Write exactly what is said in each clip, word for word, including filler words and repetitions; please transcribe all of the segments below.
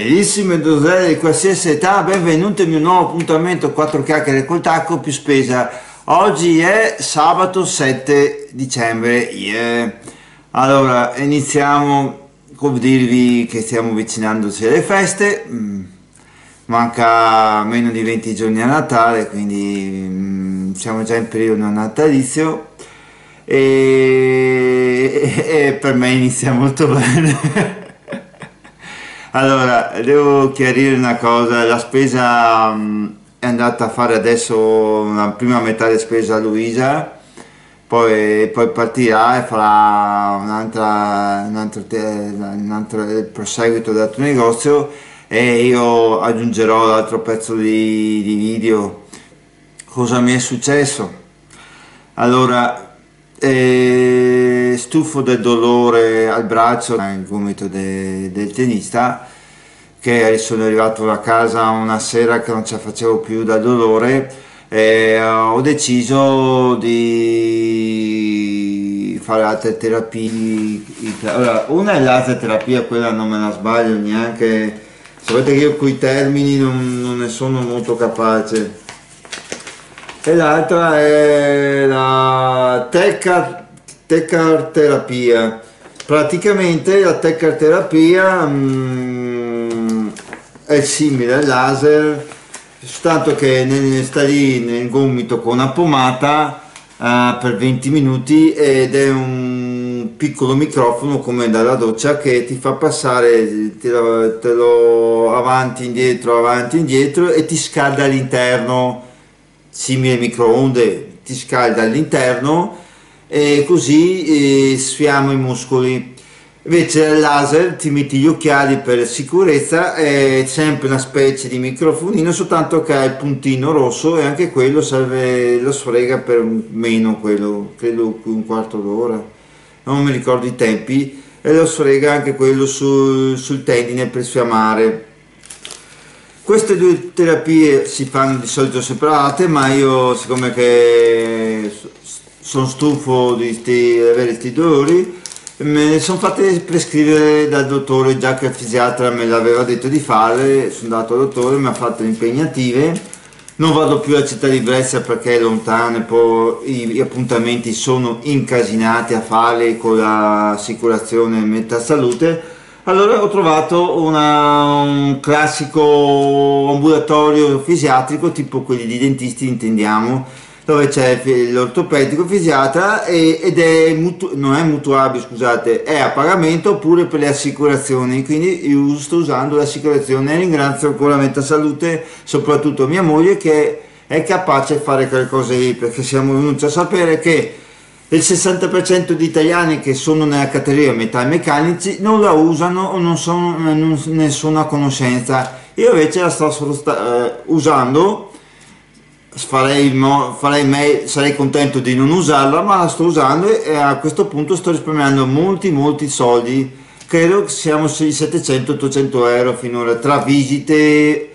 Bellissime donzelle di qualsiasi età, benvenuti al mio nuovo appuntamento quattro chiacchiere col tacco più spesa. Oggi è sabato sette dicembre. Yeah. Allora, iniziamo con dirvi che stiamo avvicinandoci alle feste. Mm, Manca meno di venti giorni a Natale, quindi mm, siamo già in periodo natalizio e, e per me inizia molto bene. Allora, devo chiarire una cosa, la spesa mh, è andata a fare adesso la prima metà di spesa a Luisa, poi, poi partirà e farà un'altra, un altro, te- un altro il proseguito dell'altro negozio e io aggiungerò l'altro pezzo di, di video. Cosa mi è successo? Allora, eh, stufo del dolore al braccio, il gomito de- del tennista, che sono arrivato a casa una sera che non ce la facevo più dal dolore e ho deciso di fare altre terapie. Allora, una è l'altra terapia, quella non me la sbaglio neanche, sapete che io con i termini non, non ne sono molto capace. E l'altra è la teca, tecarterapia. Praticamente la tecarterapia mh, è simile al laser, soltanto che nel, sta lì nel gomito con una pomata uh, per venti minuti ed è un piccolo microfono come dalla doccia che ti fa passare, te lo, te lo avanti, indietro, avanti, indietro e ti scalda all'interno. Simile microonde, ti scalda all'interno e così eh, sfiamo i muscoli. Invece il laser ti metti gli occhiali per sicurezza, è sempre una specie di microfonino, soltanto che ha il puntino rosso e anche quello serve, lo sfrega per meno, quello credo un quarto d'ora, non mi ricordo i tempi, e lo sfrega anche quello sul, sul tendine per sfiamare. Queste due terapie si fanno di solito separate, ma io, siccome che sono stufo di sti, avere questi dolori, me ne sono fatte prescrivere dal dottore, già che il fisiatra me l'aveva detto di fare. Sono andato al dottore, mi ha fatto le impegnative, non vado più a Città di Brescia perché è lontano e poi i, gli appuntamenti sono incasinati a fare con l'assicurazione Metasalute. Allora ho trovato una, un classico ambulatorio fisiatrico, tipo quelli di dentisti intendiamo, dove c'è l'ortopedico fisiatra e, ed è mutu, non è mutuabile, scusate, è a pagamento pure per le assicurazioni, quindi io sto usando l'assicurazione e ringrazio ancora Metasalute, soprattutto mia moglie che è capace di fare quelle cose lì, perché siamo venuti a sapere che il sessanta per cento di italiani che sono nella categoria metalmeccanici non la usano o non, sono, non ne sono a conoscenza. Io invece la sto sta, eh, usando, farei, farei me, sarei contento di non usarla, ma la sto usando e a questo punto sto risparmiando molti molti soldi. Credo che siamo sui settecento ottocento euro finora, tra visite,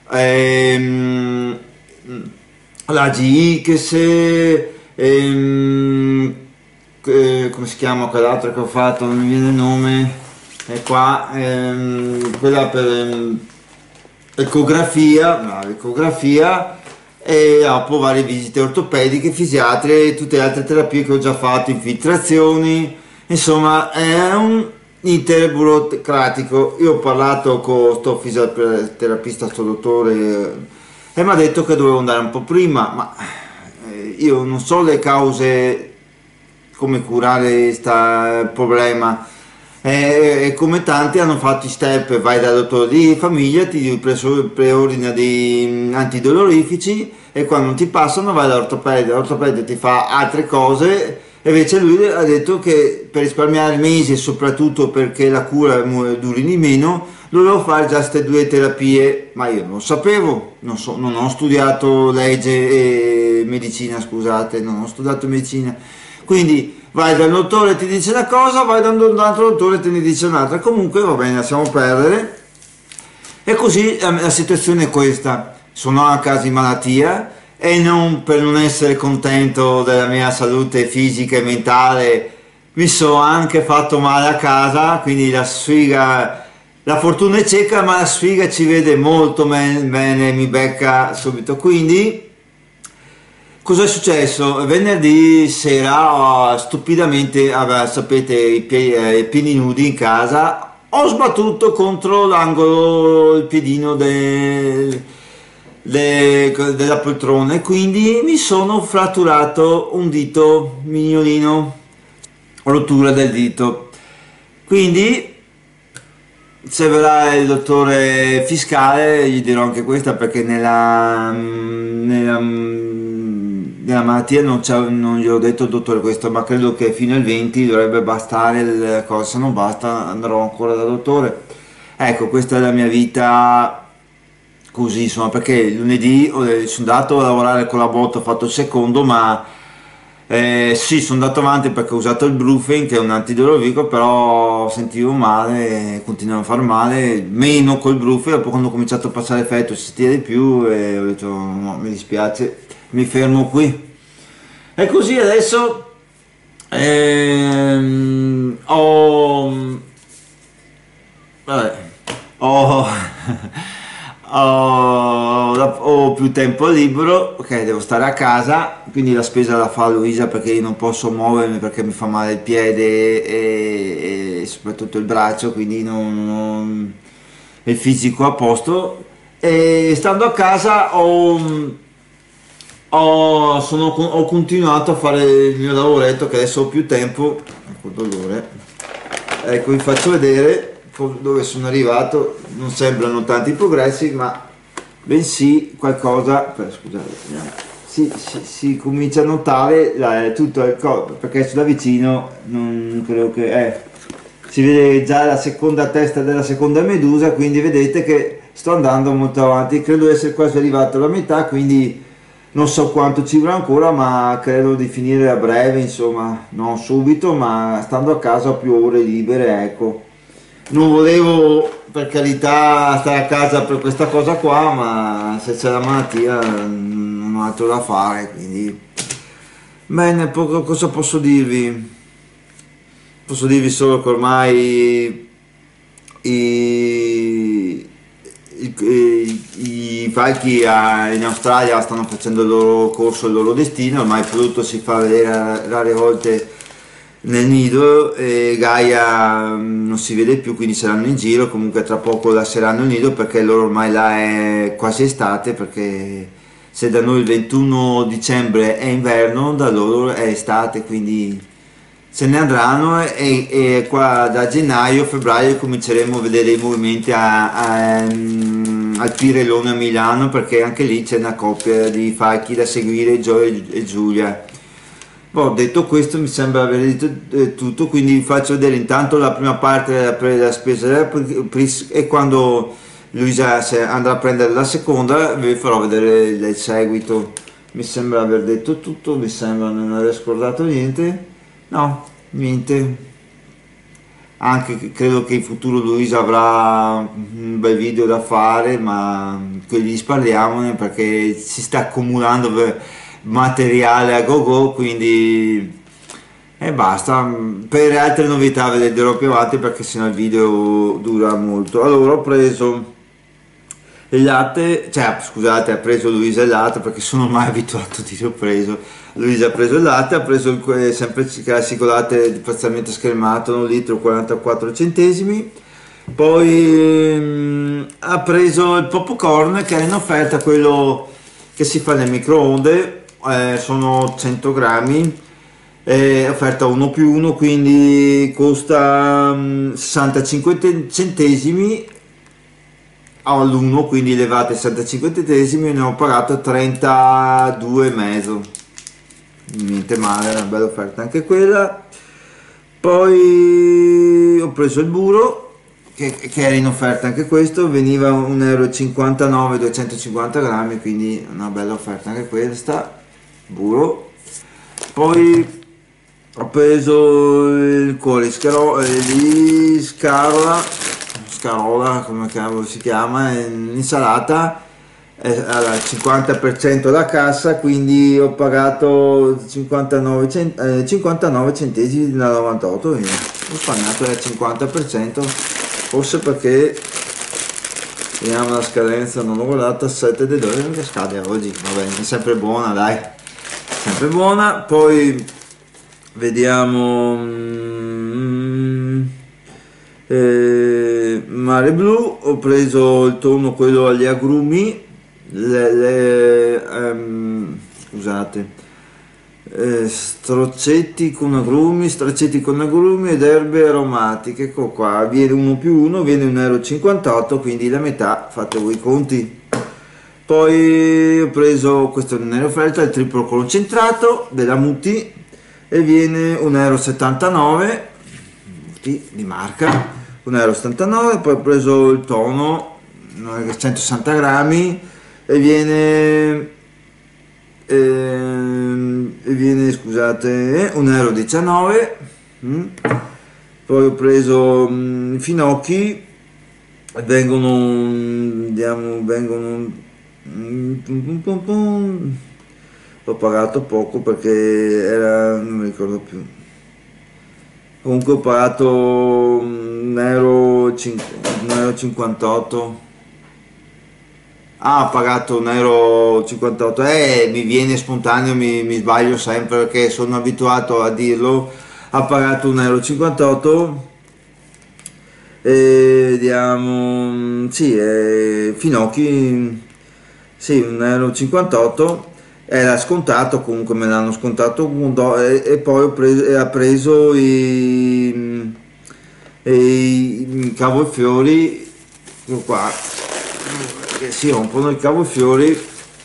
ehm, la G X, Ehm, eh, come si chiama quell'altro che ho fatto, non mi viene il nome, è qua, ehm, quella per ehm, ecografia, no, ecografia e dopo varie visite ortopediche, fisiatrie e tutte le altre terapie che ho già fatto, infiltrazioni, insomma è un iter burocratico. Io ho parlato con sto fisioterapista, sto dottore, e mi ha detto che dovevo andare un po' prima, ma io non so le cause, come curare questo problema, e, e come tanti hanno fatto i step, vai dal dottore di famiglia, ti preordina di antidolorifici e quando non ti passano vai dall'ortopedia, l'ortopedia ti fa altre cose e invece lui ha detto che per risparmiare mesi e soprattutto perché la cura duri di meno dovevo fare già queste due terapie, ma io non lo sapevo, non, so, non ho studiato legge e medicina, scusate, non ho studiato medicina, quindi vai dal dottore e ti dice una cosa, vai da un altro dottore e te ne dice un'altra, comunque va bene, lasciamo perdere. E così la, la situazione è questa, sono a casa di malattia e non per non essere contento della mia salute fisica e mentale mi sono anche fatto male a casa, quindi la sfiga la fortuna è cieca ma la sfiga ci vede molto bene, mi becca subito. Quindi cosa è successo? Venerdì sera, oh, stupidamente, vabbè, sapete, i pie- eh, piedi nudi in casa, ho sbattuto contro l'angolo il piedino del- de- della poltrona e quindi mi sono fratturato un dito mignolino, rottura del dito. Quindi se verrà il dottore fiscale gli dirò anche questa, perché nella, nella, nella malattia non, c'è- non gli ho detto al dottore questo, ma credo che fino al venti dovrebbe bastare il cosa, se non basta andrò ancora dal dottore. Ecco, questa è la mia vita così, insomma, perché lunedì ho- sono andato a lavorare con la botta, ho fatto il secondo, ma eh, sì, sono andato avanti perché ho usato il Brufen che è un antidolorifico, però sentivo male, continuavo a far male, meno col Brufen, dopo quando ho cominciato a passare effetto si tira di più e ho detto no, mi dispiace, mi fermo qui. E così adesso ehm, ho, vabbè, ho, ho, ho più tempo libero, ok, devo stare a casa, quindi la spesa la fa Luisa perché io non posso muovermi perché mi fa male il piede e, e soprattutto il braccio, quindi non, non- il fisico a posto. E stando a casa ho, ho, sono- ho continuato a fare il mio lavoretto che adesso ho più tempo, ecco il dolore, ecco vi faccio vedere dove sono arrivato, non sembrano tanti progressi ma bensì qualcosa, per, scusate, si, si, si comincia a notare la, tutto il corpo, perché da vicino non credo che eh, si vede già la seconda testa della seconda medusa, quindi vedete che sto andando molto avanti, credo di essere quasi arrivato alla metà, quindi non so quanto ci vorrà ancora, ma credo di finire a breve, insomma, non subito, ma stando a casa ho più ore libere, ecco. Non volevo per carità stare a casa per questa cosa qua, ma se c'è la malattia non ho altro da fare, quindi bene, poco cosa posso dirvi? Posso dirvi solo che ormai i, i, i- i falchi a- in Australia stanno facendo il loro corso, il loro destino, ormai il prodotto si fa vedere rare volte nel nido e Gaia mm, non si vede più, quindi saranno in giro, comunque tra poco lasceranno il nido perché loro ormai là è quasi estate, perché se da noi il ventuno dicembre è inverno, da loro è estate, quindi se ne andranno e, e qua da gennaio, febbraio cominceremo a vedere i movimenti a, a, mm, al Pirellone a Milano, perché anche lì c'è una coppia di falchi da seguire, Joe e Giulia. Boh, detto questo mi sembra aver detto eh, tutto, quindi vi faccio vedere intanto la prima parte della, pre- della spesa della pri- pris- e quando Luisa se andrà a prendere la seconda vi farò vedere il, il seguito. Mi sembra aver detto tutto, mi sembra non aver scordato niente. No, niente. Anche che credo che in futuro Luisa avrà un bel video da fare, ma quelli parliamone perché si sta accumulando per- materiale a go go, quindi e basta. Per altre novità ve le dirò più avanti perché sennò il video dura molto. Allora ho preso il latte, cioè scusate, ha preso Luisa il latte perché sono mai abituato a dire ho preso. Luisa ha preso il latte, ha preso il que- sempre il classico latte di parzialmente schermato, un litro quarantaquattro centesimi. Poi mm, ha preso il popcorn che era in offerta, quello che si fa nel microonde, eh, sono cento grammi, è offerta uno più uno, quindi costa mm, sessantacinque te- centesimi all'uno, quindi levate sessantacinque centesimi e ne ho pagato trentadue e mezzo, niente male, una bella offerta anche quella. Poi ho preso il burro che, che era in offerta anche questo, veniva un euro e cinquantanove, duecentocinquanta grammi, quindi una bella offerta anche questa, burro. Poi ho preso il cuore scaro- eh, di scarola, scarola come cavolo si chiama, in insalata eh, al cinquanta per cento la cassa, quindi ho pagato cinquantanove, cent- eh, cinquantanove centesimi da novantotto, quindi ho risparmiato il cinquanta per cento. forse perché vediamo la scadenza, non l'ho guardata, sette di dove che scade oggi, va bene, è sempre buona, dai, sempre buona. Poi vediamo mm, eh, mare blu, ho preso il tonno quello agli agrumi, le, le, ehm, scusate, eh, stroccetti con agrumi, straccetti con agrumi ed erbe aromatiche, ecco qua, viene uno più uno, viene un euro e cinquantotto, quindi la metà, fate voi i conti. Poi ho preso questo nero offerta, il triplo concentrato della Mutti, e viene un euro e settantanove, Mutti di marca, un euro e settantanove. Poi ho preso il tono centosessanta grammi e viene ehm, e viene scusate un euro e diciannove. mm. Poi ho preso mm, i finocchi, vengono andiamo vengono mm, pum, pum, pum, pum. Ho pagato poco perché era, non mi ricordo più, comunque ho pagato un euro e cinquantotto. Ah, ho pagato un euro e cinquantotto, eh, mi viene spontaneo, mi, mi sbaglio sempre perché sono abituato a dirlo. Ha pagato un euro e cinquantotto. E vediamo, sì, eh, finocchi, sì, un euro e cinquantotto. Era scontato, comunque me l'hanno scontato un do- e, e poi ho preso, e ha preso i, e i, i cavolfiori, ecco qua, che si rompono i cavolfiori.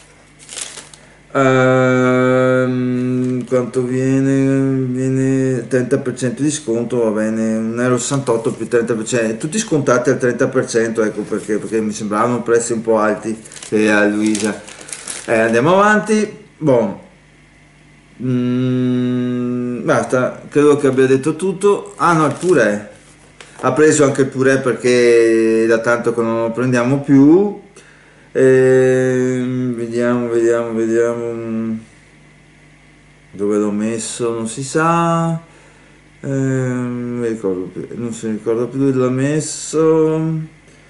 Ehm, quanto viene? Viene trenta per cento di sconto, va bene, un euro e sessantotto più trenta per cento, tutti scontati al trenta per cento, ecco perché, perché mi sembravano prezzi un po' alti eh, a Luisa. Eh, andiamo avanti. Boh. Mm, basta, credo che abbia detto tutto. Ah no, il purè. Ha preso anche il purè perché da tanto che non lo prendiamo più. Ehm, vediamo, vediamo, vediamo. Dove l'ho messo, non si sa. Ehm, non mi ricordo più, non si ricorda più dove l'ho messo.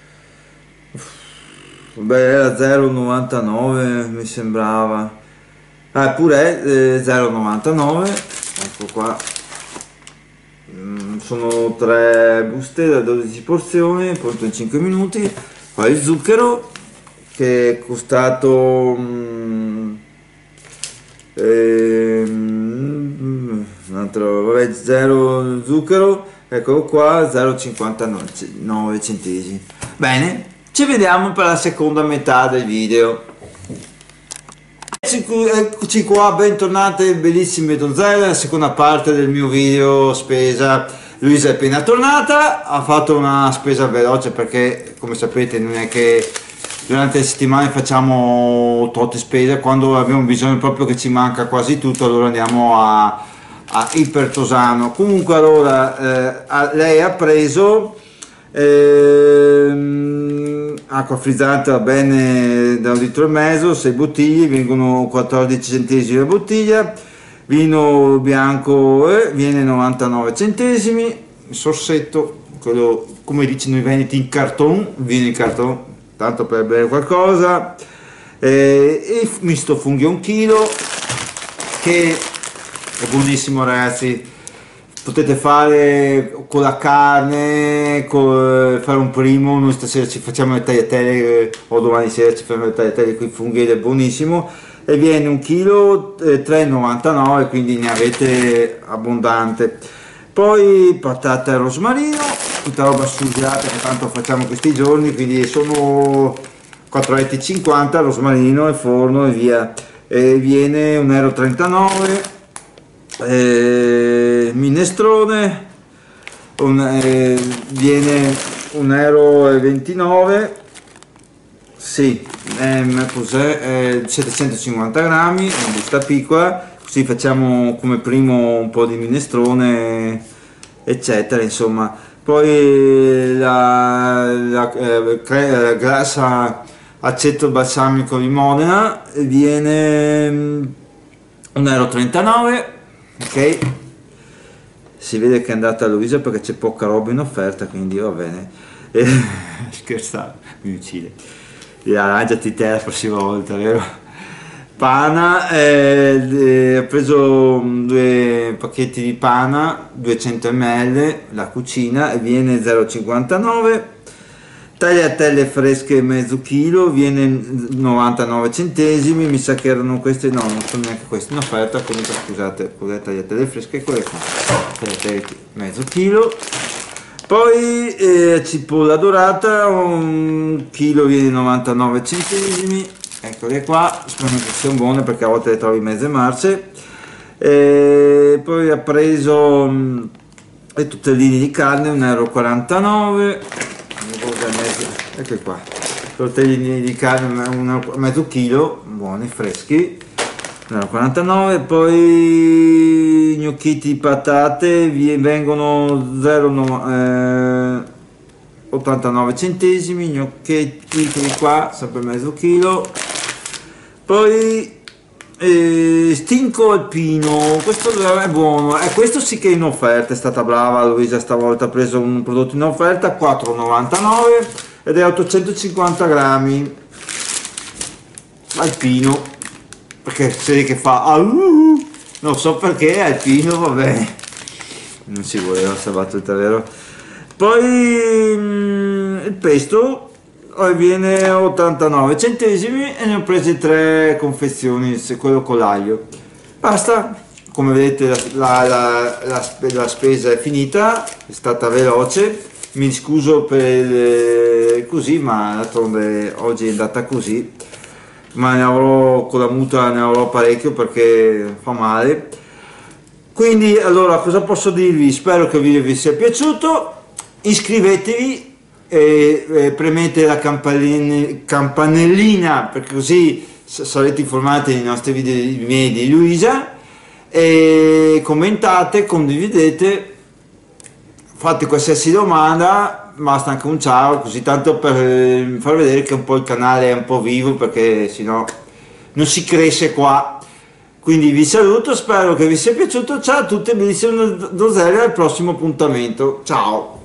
Beh, era zero virgola novantanove mi sembrava. Ah, pure eh, zero virgola novantanove, ecco qua. Mm, sono tre buste da dodici porzioni, pronto in cinque minuti. Poi il zucchero che è costato mm, ehm, un altro, vabbè, zero zucchero, eccolo qua, zero virgola cinquantanove centesimi. Bene, ci vediamo per la seconda metà del video. Eccoci qua, bentornate bellissime donzelle, la seconda parte del mio video spesa. Luisa è appena tornata, ha fatto una spesa veloce perché come sapete non è che durante le settimane facciamo tot spese, quando abbiamo bisogno proprio che ci manca quasi tutto allora andiamo a, a Ipertosano. Comunque allora eh, lei ha preso ehm, acqua frizzante, va bene, da un litro e mezzo, sei bottiglie, vengono quattordici centesimi la bottiglia. Vino bianco eh, viene novantanove centesimi, il sorsetto, quello come dicono i veneti in carton, vino in carton, tanto per bere qualcosa. Eh, il misto funghi un chilo, che è buonissimo ragazzi. Potete fare con la carne, con, fare un primo, noi stasera ci facciamo le tagliatelle o domani sera ci facciamo le tagliatelle con i funghi ed è buonissimo, e viene un chilo eh, tre virgola novantanove, quindi ne avete abbondante. Poi patate e rosmarino, tutta roba surgelata che tanto facciamo questi giorni, quindi sono quattro e cinquanta euro, rosmarino e forno e via, e viene un euro e trentanove. Eh, minestrone un, eh, viene un euro e ventinove, sì, ehm, cos'è? Eh, settecentocinquanta grammi, una busta piccola, così facciamo come primo un po' di minestrone eccetera, insomma. Poi la, la eh, cre- grassa aceto balsamico di Modena viene un euro e trentanove. Ok, si vede che è andata a Luisa perché c'è poca roba in offerta, quindi va bene. E, scherzavo, mi uccide. Arrangiati te la prossima volta, vero? Pana, eh, eh, ho preso due pacchetti di pana, duecento millilitri, la cucina, e viene zero virgola cinquantanove. Tagliatelle fresche mezzo chilo, viene novantanove centesimi, mi sa che erano queste, no, non sono neanche queste in offerta, comunque scusate, quelle tagliatelle fresche, quelle qua, tagliatelle mezzo chilo. Poi eh, cipolla dorata, un chilo viene novantanove centesimi, eccole qua, spero che siano buone perché a volte le trovi mezze marce. E poi ha preso mh, le tortellini di carne, un euro e quarantanove, ecco qua, tortellini di carne, un mezzo chilo, buoni, freschi, un euro e quarantanove. Poi gnocchetti di patate vengono zero virgola ottantanove centesimi, gnocchetti qua, sempre mezzo chilo. Poi eh, stinco alpino, questo è buono, eh, questo sì che è in offerta, è stata brava Luisa stavolta, ha preso un prodotto in offerta, quattro virgola novantanove ed è ottocentocinquanta grammi, alpino, perché si vede che fa ah, uh, non so perché, alpino, va bene, non si voleva questa battuta, vero? Poi mm, il pesto viene ottantanove centesimi e ne ho prese tre confezioni, quello con l'aglio. Basta, come vedete la, la, la, la spesa è finita, è stata veloce, mi scuso per il, così, ma d'altronde oggi è andata così, ma ne avrò con la mutua, ne avrò parecchio perché fa male. Quindi allora cosa posso dirvi? Spero che il video vi sia piaciuto, iscrivetevi e, e premete la campanellina perché così sarete informati dei nostri video miei di Luisa, e commentate, condividete, fate qualsiasi domanda, basta anche un ciao, così tanto per far vedere che un po' il canale è un po' vivo, perché sennò non si cresce qua. Quindi vi saluto, spero che vi sia piaciuto, ciao a tutti e benissimo Dosele, al prossimo appuntamento, ciao!